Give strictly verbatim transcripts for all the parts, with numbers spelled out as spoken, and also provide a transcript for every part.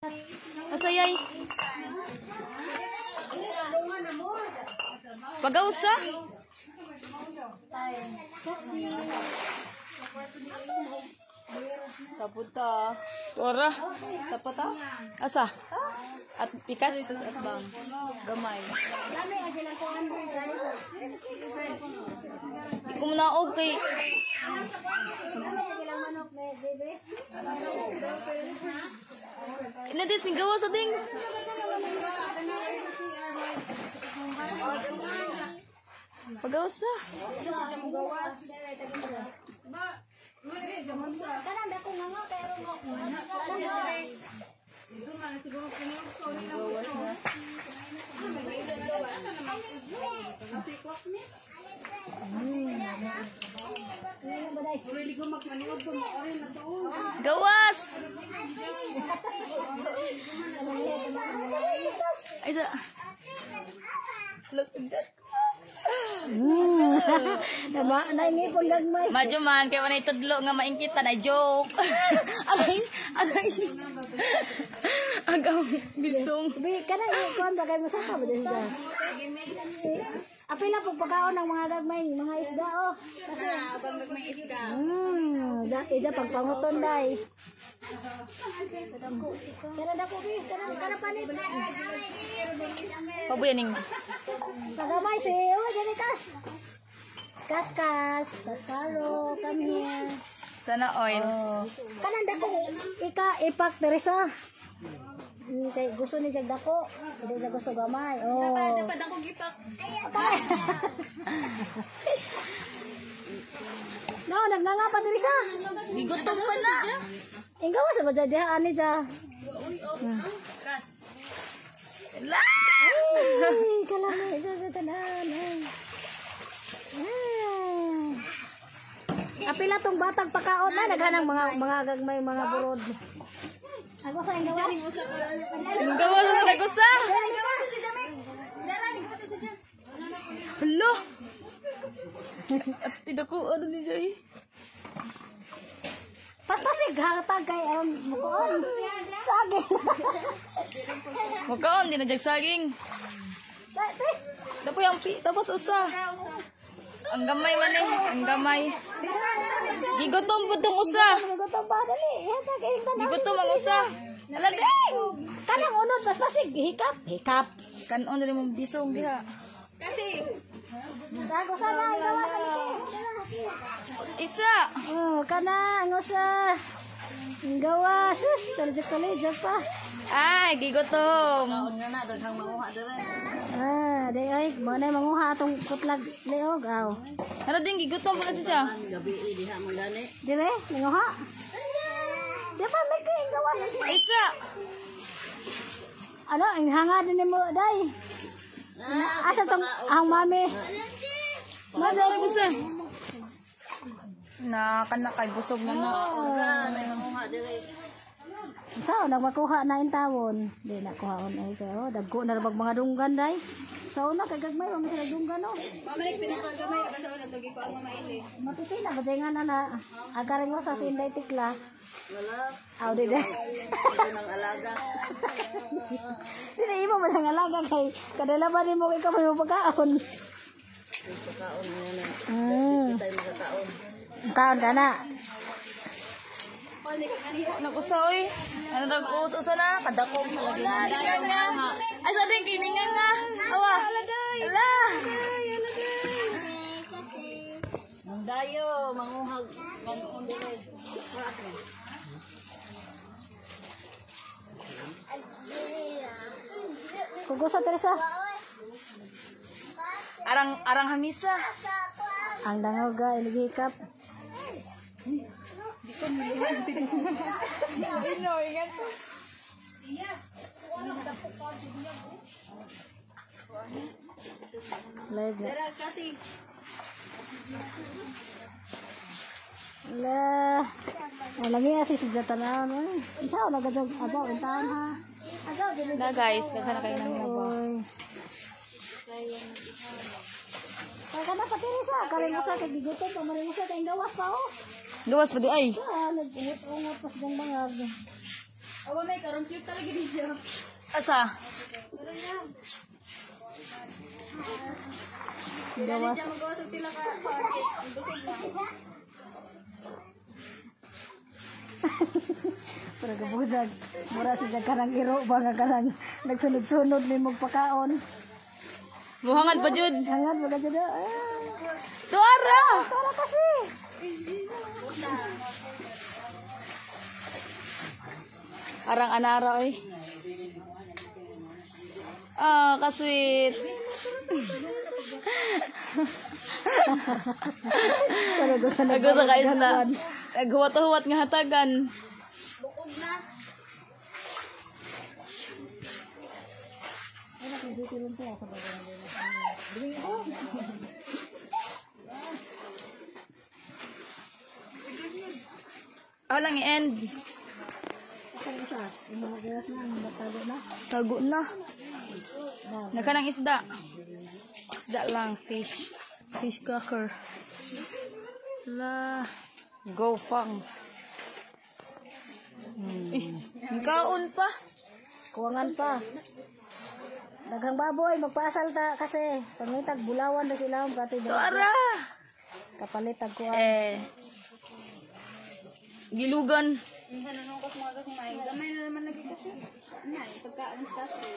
Asayay. Pagausa. Kapunta. Tora. Tapata? Asa? At pikas? At bang. Gamay. Di ko manaog kay... Inadis ni gawa sa ding. Pagausa. Kanang dako nga nga pero mo. Gawas na. Gawas. Ay sa. Look at that. Nama naingi pun gagmay. Maju man kay wala itudlo nga maingkita na joke. Alay, alay. Agaw bisong. Bi kanang kuan bagay mo sa ka ba dinda. Apila pag pagkaon ng mga gagmay, mga isda oh. Kasi Abang gagmay isda. Hmm, da ida pagpanguton dai. Kana dako bi, kana kana panit. Pabuyaning. Kagamay si oh jadi kas. Kas kas, kas karo, come here. Sana oils. Kanan dako ika ipak Teresa. Hmm, kay gusto ni jag dako, hindi siya gusto gamay. Oh. Dapat ako gipak. No, nagnanga pa Teresa. Gigutom pa na. Inggaw sa badya diha ani ja. Kas. La! Ay, kalami sa sa tanan. Ah. Apila tong batag pakaon na naghanang mga mga gagmay mga burod. Ako sa inggaw. Gawa sa nagusa. Hello. At tidak ko ano ni Jay. Paspasig hatag kay ang mukuon. Sagi. Makaon din na jag saging. Please. Tapos yung pi, tapos usa. Ang gamay man eh, ang gamay. Gigutom po tong usa. Gutom ba dali? Hatag kay tanan. Gigutom ang usa. Nalading. Kanang unod paspasig hikap, hikap. Kanon din mong bisong diha. Kasi. Dago sana igawa sa Isa. Oh, kana ang usa. Ang gawa sus, talja-talja pa. Ay, gigutom. Nga na daghang manguha dire. Ah, day ay, mo na manguha atong kutlag leog aw. Ano din gigutom pala siya. Gabi diha mo gani. Dire, manguha. Di ba may kay gawa na. Isa. Ano, ang hanga din mo day. Asa tong ang mami. Ano na gusto? Na kana kay busog na na. May manguha dire. So, nagmakuha na in tawon. Di na kuhaon ay kayo. Dagko na bag mga dunggan day. So, na kagagmay mo sa dunggan no. Mamalik pinakagamay ba sa una tugi ko ang mamaili. Matuti na ba nga na na. Agaring mo sa sinday tikla. Wala. Aw di de. Ito ng alaga. Dili imo ba sang alaga kay kadala ba nimo kay kamay mo pagkaon. Pagkaon na yan. Hmm. Tayo magkakaon. Kaon ka na. Nagusa oy. Ano nag-uus-usa na kadako lagi nga. Ay sa din kiningan nga. Awa. Ala. Ang dayo manguhag kanon dire. Kugusa Teresa. Arang arang hamisa. Ang dangaw ga iligikap. Ino ingat. Lega. Dara kasi La. Lagi asi si jatanan. Sao na gadog abaw intahan ha. Agaw dili. Na guys, nagana kayo ng mga. Oy. Kaya na pa Teresa, kare mo sa kay gigutom pa man mo sa kay gawas pa oh. Gawas pa di ay. Ah, nag-ungot-ungot pas dang bangag. Awa may karon cute talaga dito. Asa? Gawas. Magawas og tila ka party. Busog na. Pero gabudag. Mura siya karang iro ba nga karang nagsunod-sunod ni magpakaon. Muhangad pa jud. Hangad mo ka dyan. Ah, Tuara. para kasi. Arang anara oy. Ah, kasweet. Pero gusto na Nagusto ka isda. Naghuwat-huwat nga hatagan. Bukog na. Ay, nakikita rin po ako sa bagay na Ako lang i-end. Ang isa, yung mga gas na, ang batago na. Tago na. Na, Naka ng isda. Isda lang, fish. Fish cracker. La. Go fang. Hmm. Eh, ang kaon pa. kuwangan pa. Daghang baboy, magpaasal ta kasi. Pangitag, bulawan na sila. Pati Tuara. kapalit ang kuwan. Eh. Gilugan. Gamay na naman lagi kasi. Yan, pagkaan sa kasi.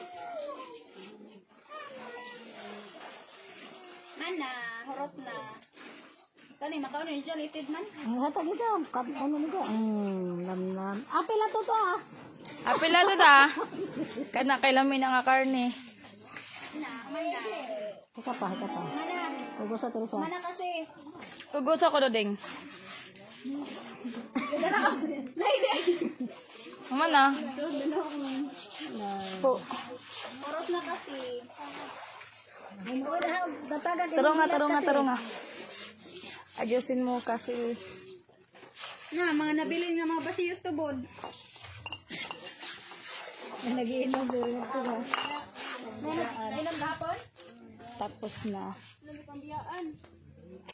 Mana, horot na. Kani, makaon ni dyan, itid man. Ang hatag ito, kat, ano nito? Mm, lamlam. Apil na to to ah. Apil na to ta. Kana kailamin nga karne. Na, mana. Hika pa, hika pa. Mana, Hugo sa Teresa. mana kasi. Ugos ako doding. Mama na. Po. Horot na kasi. Taro nga, taro nga, taro nga. Ayusin mo kasi. Na, mga nabili nga mga basiyos tubod. Nag-iinom din ito ha. Ilang gahapon? Tapos na. Ilang pambiyaan.